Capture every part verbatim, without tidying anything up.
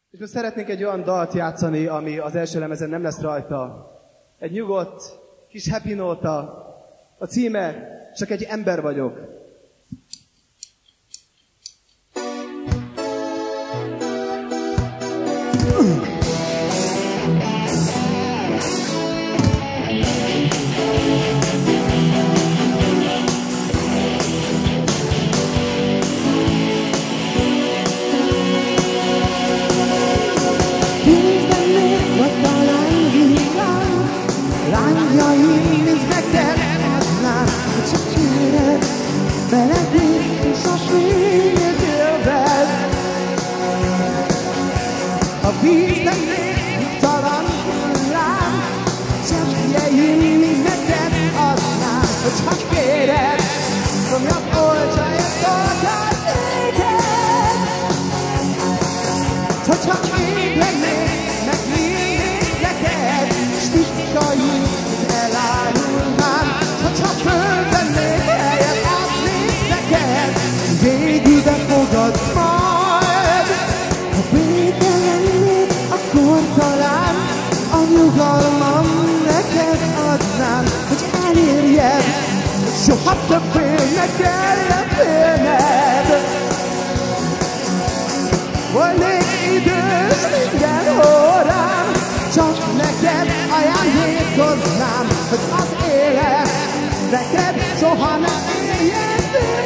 És most szeretnénk egy olyan dalt játszani, ami az első lemezen nem lesz rajta. Egy nyugodt, kis happy nóta. A címe Csak egy ember vagyok. Lányaim, és neked adnám, hogy csak kéred, melegít és a fényét élved. A víz lennék, talan hullám, cseppjeim, és neked adnám, hogy csak kéred, szomjabb olcsa és szolgál néked. Hogy csak ég lennék, megvinnék neked, s titkaim elárulnám, ha csak fölvennék, helyet adnék neked, végül befogad majd. Ha béke lennék, akkor talán a nyugalmam neked adnám, hogy elérjed, hogy soha többé ne kelljen félned. Volnék idős minden órám, csak neked ajándékoznám, hogy az élet neked soha nem éljen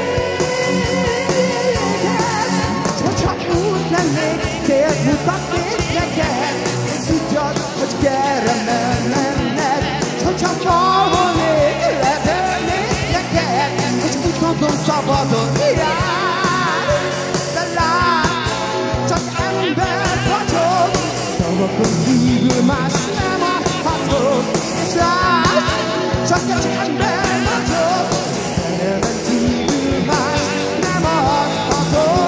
véget. Hogyha úgy lennék, célt mutatnék neked, és tudjad, hogy kell menned. Hogyha valónék, ledölnék neked, és úgy mondom szabadon irány. De lát, csak ember vagyok, szavakon kívül más nem adhatok, és lát, csak egy ember vagyok, szerelmen kívül más nem adhatok.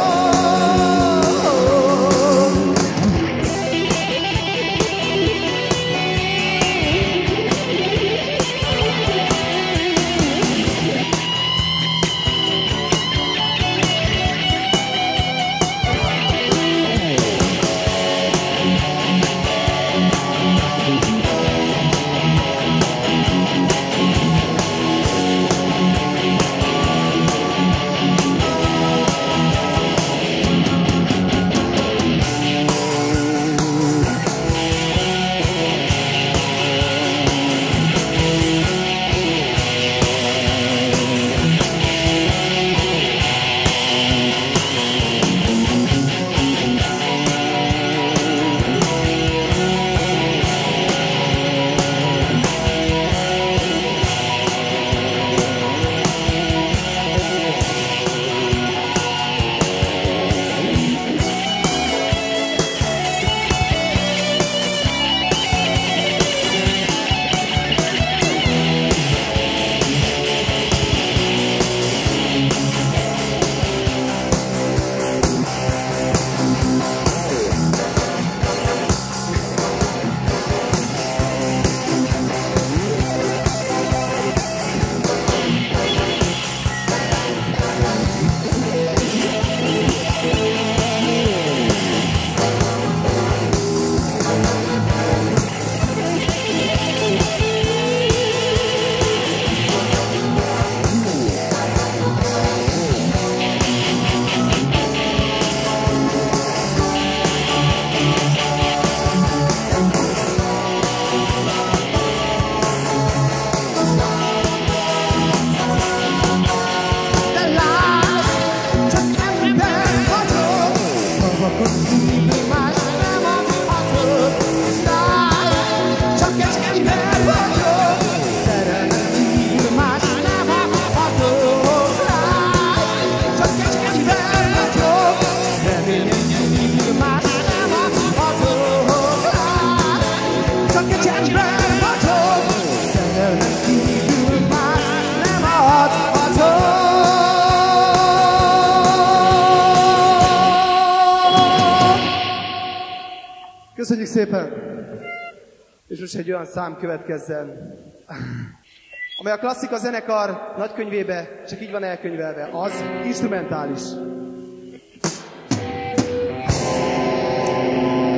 Köszönjük szépen! És most egy olyan szám következzen, amely a Classica zenekar nagykönyvébe csak így van elkönyvelve, az instrumentális.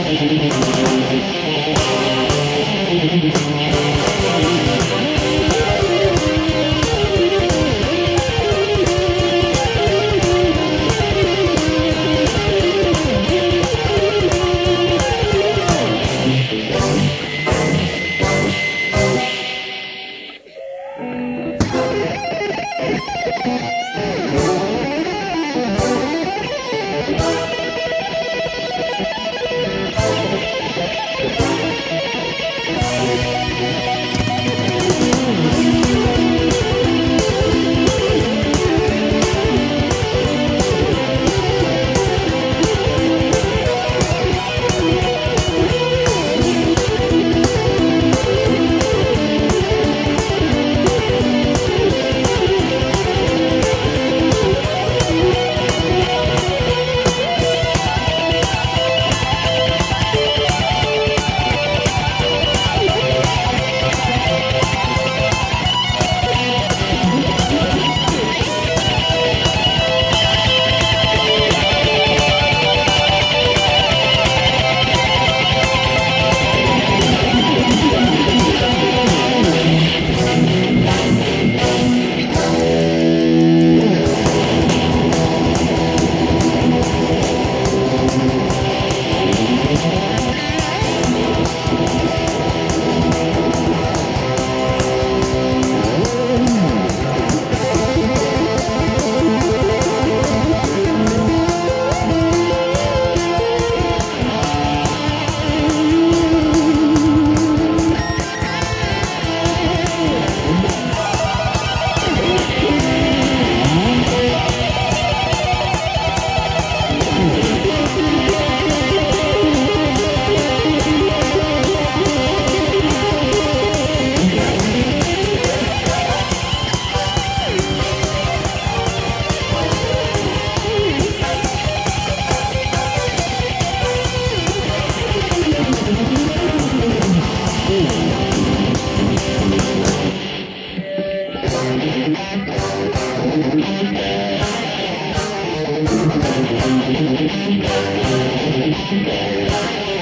Thank you.